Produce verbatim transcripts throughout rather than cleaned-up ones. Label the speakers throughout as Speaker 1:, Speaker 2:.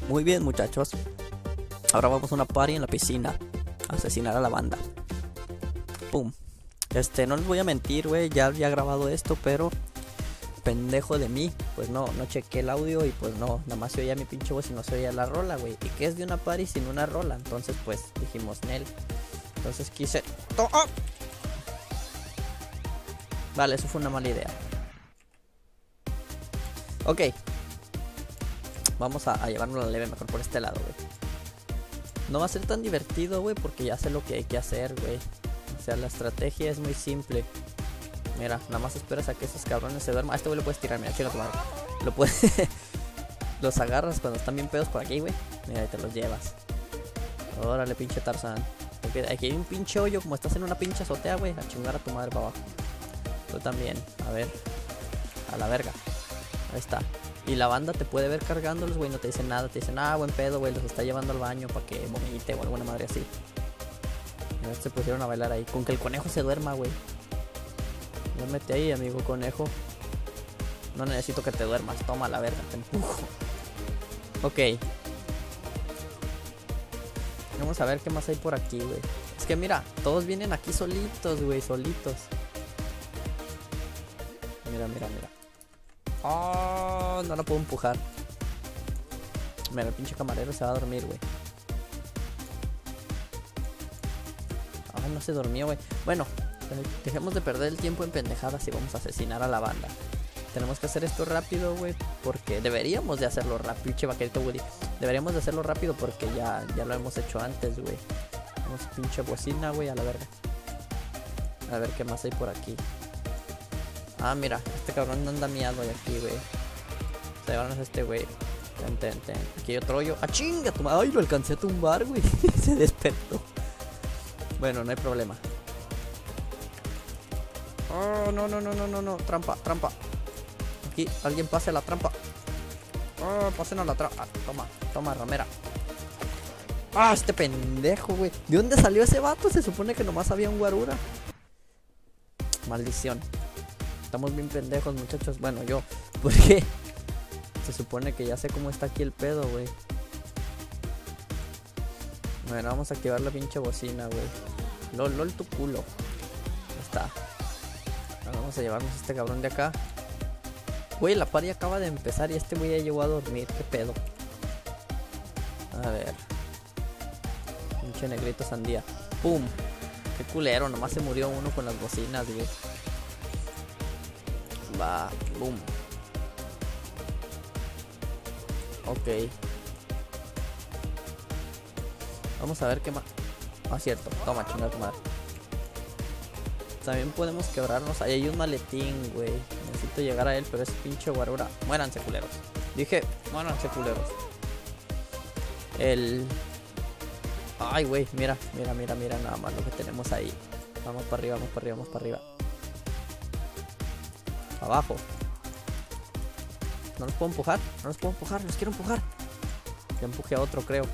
Speaker 1: Muy bien, muchachos. Ahora vamos a una party en la piscina. A asesinar a la banda. Pum. Este, no les voy a mentir, güey. Ya había grabado esto, pero pendejo de mí, pues no, no chequé el audio y pues no, nada más se oía mi pinche voz y no se oía la rola, güey. ¿Y qué es de una party sin una rola? Entonces, pues dijimos, Nel. Entonces quise. ¡Oh! ¡Oh! Vale, eso fue una mala idea. Ok. Vamos a, a llevarnos la leve mejor por este lado, güey. No va a ser tan divertido, güey, porque ya sé lo que hay que hacer, güey. O sea, la estrategia es muy simple. Mira, nada más esperas a que esos cabrones se duerman. A este güey lo puedes tirar, mira, chica tu madre. Lo puedes. Los agarras cuando están bien pedos por aquí, güey. Mira, y te los llevas. Órale, pinche Tarzán. Aquí hay un pinche hoyo, como estás en una pinche azotea, güey. A chingar a tu madre para abajo. Tú también, a ver. A la verga. Ahí está. Y la banda te puede ver cargándolos, güey. No te dicen nada, te dicen, ah, buen pedo, güey. Los está llevando al baño para que vomite o alguna madre así. Mira, se pusieron a bailar ahí. Con que el conejo se duerma, güey. Duérmete ahí, amigo conejo. No necesito que te duermas. Toma la verga, te empujo. Ok. Vamos a ver qué más hay por aquí, güey. Es que mira, todos vienen aquí solitos, güey, solitos. Mira, mira, mira. Oh, no la puedo empujar. Mira, el pinche camarero se va a dormir, güey. Ah, no se durmió, güey. Bueno, dejemos de perder el tiempo en pendejadas y vamos a asesinar a la banda. Tenemos que hacer esto rápido, güey, porque deberíamos de hacerlo rápido. Pinche vaquerito, Woody. Deberíamos de hacerlo rápido porque ya, ya lo hemos hecho antes, güey. Vamos, pinche bocina, güey, a la verga. A ver qué más hay por aquí. Ah, mira, este cabrón anda miado de aquí, güey. Se llevaron a este güey. Ten, ten, ten. Aquí hay otro hoyo. ¡Ah, chinga! Tu Ay, lo alcancé a tumbar, güey. Se despertó. Bueno, no hay problema. Oh, no, no, no, no, no, no. Trampa, trampa. Aquí, alguien pase a la trampa. Oh, pasen a la trampa. Ah, toma, toma, ramera. Ah, este pendejo, güey. ¿De dónde salió ese vato? Se supone que nomás había un guarura. Maldición. Estamos bien pendejos, muchachos. Bueno, yo. ¿Por qué? Se supone que ya sé cómo está aquí el pedo, güey. Bueno, vamos a activar la pinche bocina, güey. Lol, lol, tu culo. Ahí está. Ahora vamos a llevarnos a este cabrón de acá. Güey, la party acaba de empezar y este güey ya llegó a dormir. ¿Qué pedo? A ver. Pinche negrito sandía. ¡Pum! Qué culero, nomás se murió uno con las bocinas, güey. Va, boom. Ok. Vamos a ver qué más. Ah, cierto. Toma, chingada tu madre. También podemos quebrarnos. Ahí hay un maletín, güey. Necesito llegar a él, pero es pinche guarura. Muéranse, culeros. Dije, muéranse, culeros. El... Ay, güey, mira, mira, mira, mira nada más lo que tenemos ahí. Vamos para arriba, vamos para arriba, vamos para arriba. Abajo. No los puedo empujar, no los puedo empujar, los quiero empujar. Ya empujé a otro, creo.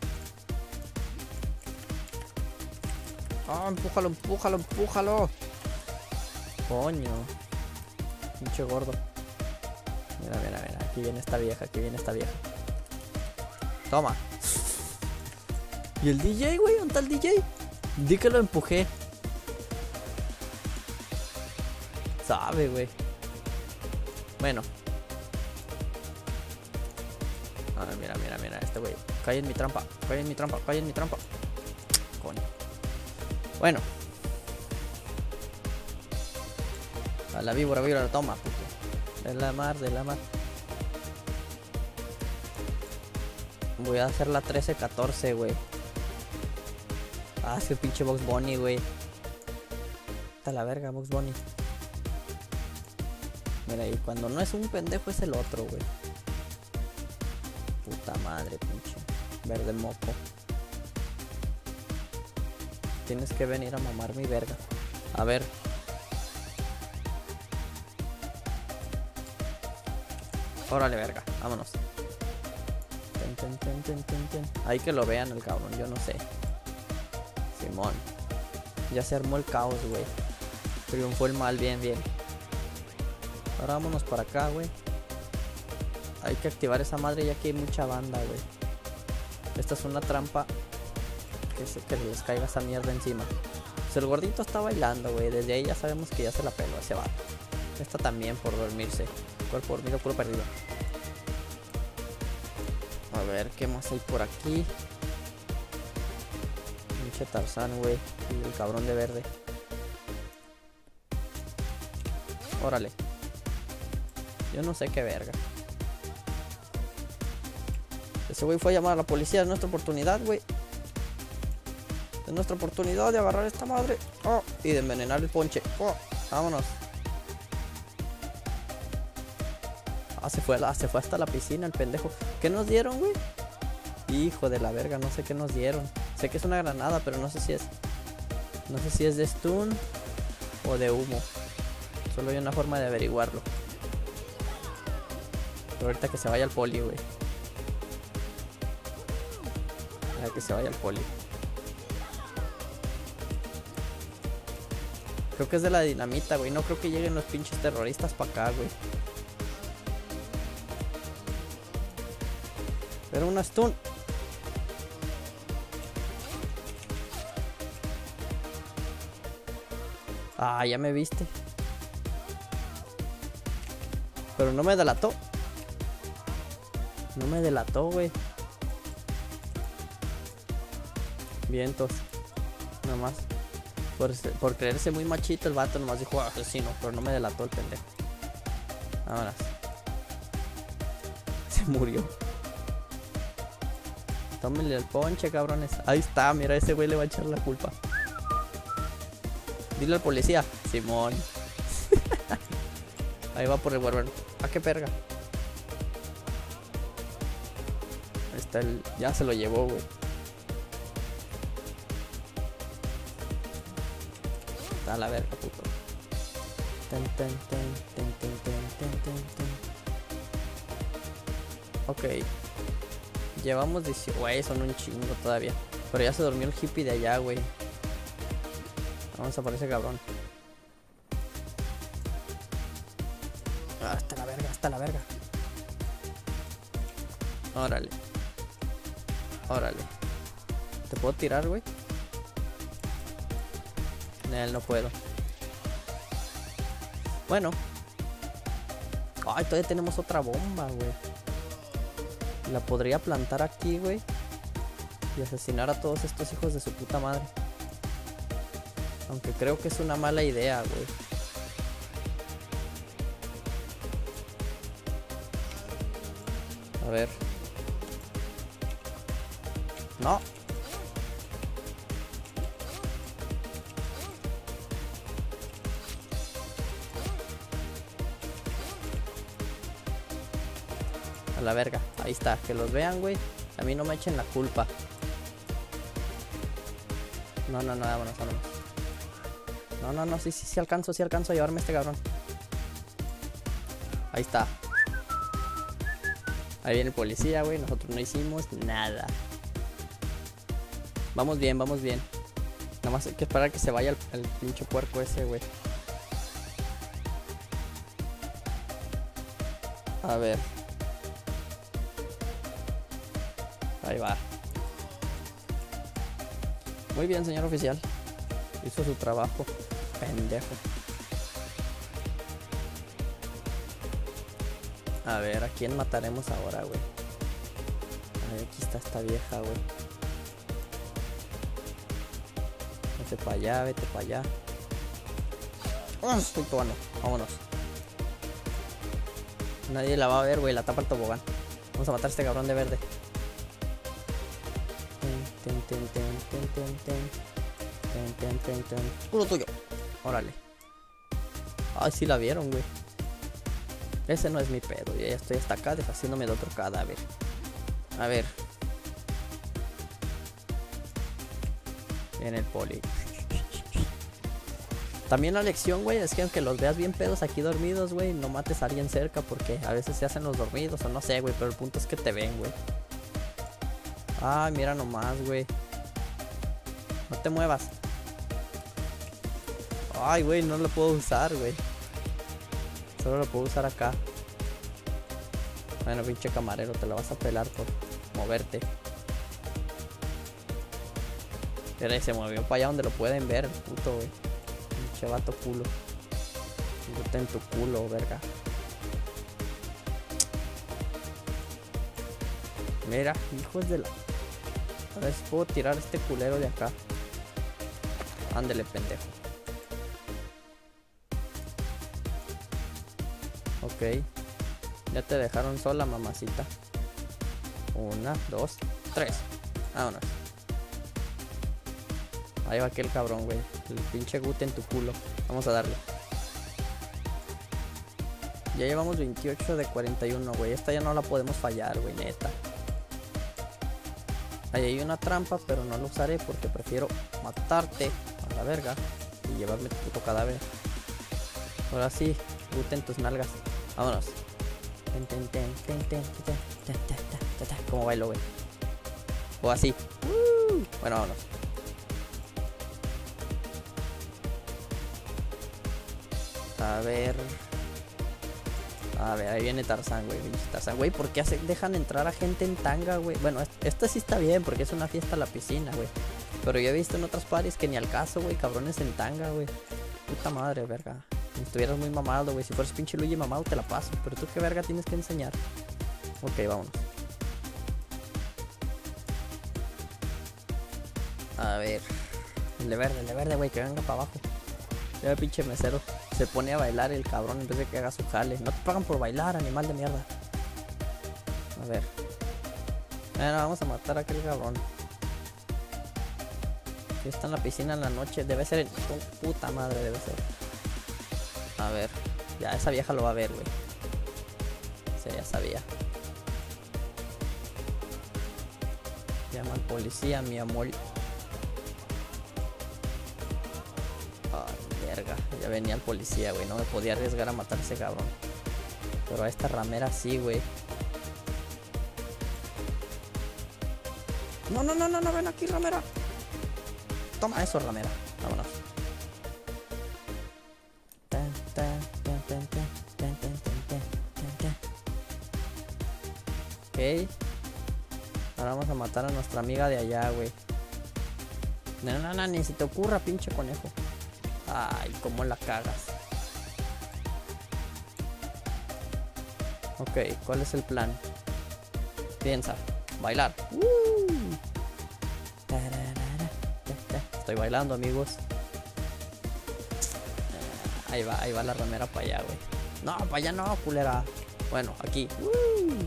Speaker 1: Ah, empújalo, empújalo, empújalo. Coño. Pinche gordo. Mira, mira, mira. Aquí viene esta vieja, aquí viene esta vieja. Toma. ¿Y el D J, güey? ¿Dónde está el D J? Di que lo empujé. Sabe, güey. Bueno. A ver, mira, mira, mira. Este güey. Cae en mi trampa. Cae en mi trampa. Cae en mi trampa. Coño. Bueno. A la víbora, víbora, toma, puto. De la mar, de la mar. Voy a hacer la trece catorce, güey. Ah, ese pinche Box Bunny, güey. Está la verga, Box Bunny. Mira, y cuando no es un pendejo es el otro, güey. Puta madre, pinche verde moco. Tienes que venir a mamar mi verga. A ver. Órale, verga, vámonos. Ten, ten, ten, ten, ten, ten. Ahí que lo vean el cabrón, yo no sé. Simón. Ya se armó el caos, güey. Triunfó el mal, bien, bien. Ahora vámonos para acá, güey. Hay que activar esa madre ya que hay mucha banda, güey. Esta es una trampa. Que, se, que les caiga esa mierda encima. Pues el gordito está bailando, güey. Desde ahí ya sabemos que ya se la peló ese vato. Esta también por dormirse. Cuerpo dormido, culo perdido. A ver, ¿qué más hay por aquí? Pinche Tarzán, güey. Y el cabrón de verde. Órale. Yo no sé qué verga. Ese güey fue a llamar a la policía. Es nuestra oportunidad, güey. Es nuestra oportunidad de agarrar a esta madre. Oh, y de envenenar el ponche. Oh, vámonos. Ah, se fue, a la, se fue hasta la piscina el pendejo. ¿Qué nos dieron, güey? Hijo de la verga, no sé qué nos dieron. Sé que es una granada, pero no sé si es... No sé si es de stun o de humo. Solo hay una forma de averiguarlo. Pero ahorita que se vaya al poli, güey. A ver que se vaya al poli. Creo que es de la dinamita, güey. No creo que lleguen los pinches terroristas para acá, güey. Pero una stun. Ah, ya me viste. Pero no me delató. No me delató, güey. Vientos. Nada más. Por, por creerse muy machito, el vato nomás dijo asesino. Pero no me delató el pendejo. Vámonos. Se murió. Tómenle el ponche, cabrones. Ahí está, mira, ese güey le va a echar la culpa. Dile al policía. Simón. Ahí va por el huervero. ¿A qué perga? Ahí está el... Ya se lo llevó, güey. Está a la verga, puto. Ten, ten, ten, ten, ten, ten, ten, ten. Ok. Llevamos dieciocho. Güey, son un chingo todavía. Pero ya se durmió el hippie de allá, güey. Vamos a por ese cabrón. Ah, hasta la verga, hasta la verga. Órale. Órale. ¿Te puedo tirar, güey? No, no puedo. Bueno. Ay, todavía tenemos otra bomba, güey. La podría plantar aquí, güey. Y asesinar a todos estos hijos de su puta madre. Aunque creo que es una mala idea, güey. A ver. No. A la verga. Ahí está. Que los vean, güey. A mí no me echen la culpa. No, no, no. Vámonos, vámonos. No, no, no. Sí, sí, sí alcanzo. Sí alcanzo a llevarme a este cabrón. Ahí está. Ahí viene el policía, güey. Nosotros no hicimos nada. Vamos bien, vamos bien. Nada más hay que esperar que se vaya el, el pinche puerco ese, güey. A ver. Ahí va. Muy bien, señor oficial. Hizo su trabajo. Pendejo. A ver, ¿a quién mataremos ahora, güey? A ver, aquí está esta vieja, güey. Vete para allá, vete para allá. ¡Vámonos, puto! Vámonos. Nadie la va a ver, güey. La tapa el tobogán. Vamos a matar a este cabrón de verde. Ten, ten, ten, ten, ten, ten. Ten, ten, ten, ten. Puro tuyo. Órale. Ay, sí la vieron, güey. Ese no es mi pedo. Yo ya estoy hasta acá deshaciéndome de otro cadáver. A ver. En el poli. También la lección, güey, es que aunque los veas bien pedos aquí dormidos, güey, no mates a alguien cerca porque a veces se hacen los dormidos o no sé, güey, pero el punto es que te ven, güey. Ay, mira nomás, güey. No te muevas. Ay, güey, no lo puedo usar, güey. Solo lo puedo usar acá. Bueno, pinche camarero, te la vas a pelar por moverte. Pero se movió para allá donde lo pueden ver, el puto, güey. Pinche vato culo. Gusta en tu culo, verga. Mira, hijos de la... A ver si puedo tirar a este culero de acá. Ándele, pendejo. Ok. Ya te dejaron sola, mamacita. Una, dos, tres. Vámonos. Ahí va aquel cabrón, güey. El pinche Gute en tu culo. Vamos a darle. Ya llevamos veintiocho de cuarenta y uno, güey. Esta ya no la podemos fallar, güey, neta. Ahí hay una trampa, pero no lo usaré porque prefiero matarte a la verga y llevarme tu puto cadáver. Ahora sí, Gute en tus nalgas. Vámonos. Como bailo, güey. O así. Bueno, vámonos. A ver. A ver, ahí viene Tarzán, güey. Tarzán, güey, ¿por qué hace, dejan entrar a gente en tanga, güey? Bueno, esta sí está bien porque es una fiesta a la piscina, güey. Pero yo he visto en otras paris que ni al caso, güey. Cabrones en tanga, güey. Puta madre, verga. Si estuvieras muy mamado, güey. Si fueras pinche Luigi mamado, te la paso. Pero tú qué verga tienes que enseñar. Ok, vámonos. A ver. El de verde, el de verde, güey. Que venga para abajo. Ya el pinche mesero se pone a bailar el cabrón en vez de que haga su jale. No te pagan por bailar, animal de mierda. A ver. Bueno, vamos a matar a aquel cabrón. Que está en la piscina en la noche. Debe ser el... Oh, puta madre, debe ser. A ver. Ya, esa vieja lo va a ver, güey. Sí, ya sabía. Llama al policía, mi amor. Ya venía el policía, güey. No me podía arriesgar a matar a ese cabrón. Pero a esta ramera sí, güey. No, no, no, no, no, ven aquí, ramera. Toma eso, ramera. Vámonos. Ok. Ahora vamos a matar a nuestra amiga de allá, güey. No, no, no, ni se te ocurra, pinche conejo. Ay, cómo la cagas. Ok, ¿cuál es el plan? Piensa, bailar. uh. Estoy bailando, amigos. Ahí va, ahí va la ramera para allá, güey. No, para allá no, culera. Bueno, aquí. uh.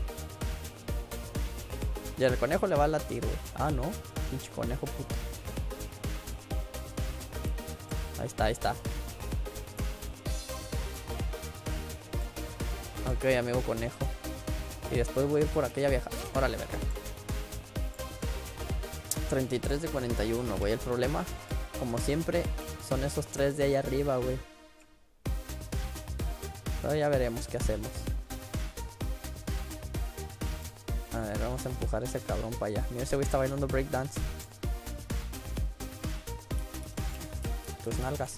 Speaker 1: Y el conejo le va a latir, güey. Ah, no, pinche conejo puto. Ahí está, ahí está. Ok, amigo conejo. Y después voy a ir por aquella vieja. Órale, verga. treinta y tres de cuarenta y uno, güey. El problema, como siempre, son esos tres de ahí arriba, güey. Pero ya veremos qué hacemos. A ver, vamos a empujar a ese cabrón para allá. Mira, ese güey está bailando breakdance. Tus nalgas.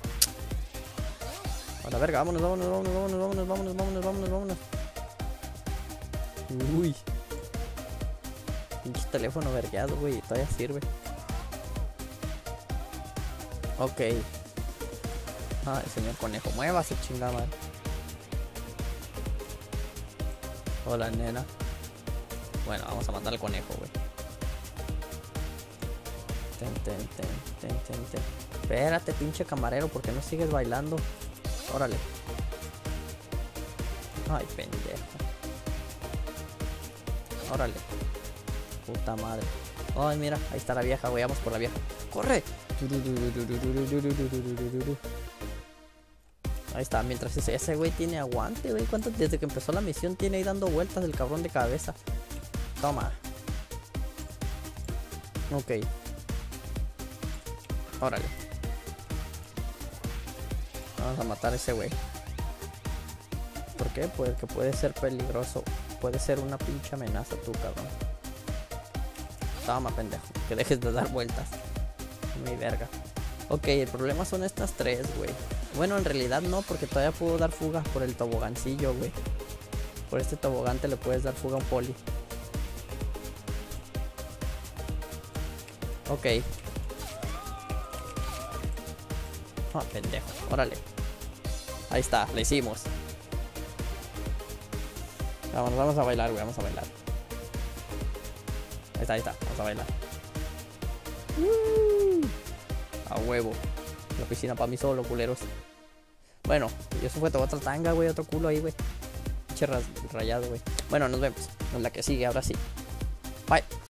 Speaker 1: A la verga, vámonos, vámonos, vámonos, vámonos, vámonos, vámonos, vámonos, vámonos, vámonos. Uy. Pinche teléfono vergueado, güey. Todavía sirve. Ok. Ay, señor conejo, muévase, chingada madre. Hola, nena. Bueno, vamos a matar al conejo, güey. Ten, ten, ten, ten, ten, ten. Espérate, pinche camarero, ¿por qué no sigues bailando? Órale. Ay, pendejo. Órale. Puta madre. Ay, mira, ahí está la vieja, güey. Vamos por la vieja. ¡Corre! Ahí está, mientras ese, ese güey tiene aguante, güey. ¿Cuánto? Desde que empezó la misión tiene ahí dando vueltas el cabrón de cabeza. Toma. Ok. Órale. Vamos a matar a ese güey. ¿Por qué? Porque puede ser peligroso. Puede ser una pinche amenaza tú, cabrón. Toma, pendejo. Que dejes de dar vueltas. Muy verga. Ok, el problema son estas tres, güey. Bueno, en realidad no, porque todavía puedo dar fuga por el tobogancillo, güey. Por este tobogante le puedes dar fuga a un poli. Ok. Ah, pendejo. Órale. Ahí está, le hicimos. Vamos, vamos a bailar, güey. Vamos a bailar. Ahí está, ahí está. Vamos a bailar. Uh, a huevo. La piscina para mí solo, culeros. Bueno, y eso fue toda otra tanga, güey. Otro culo ahí, güey. Pinche rayado, güey. Bueno, nos vemos en la que sigue, ahora sí. Bye.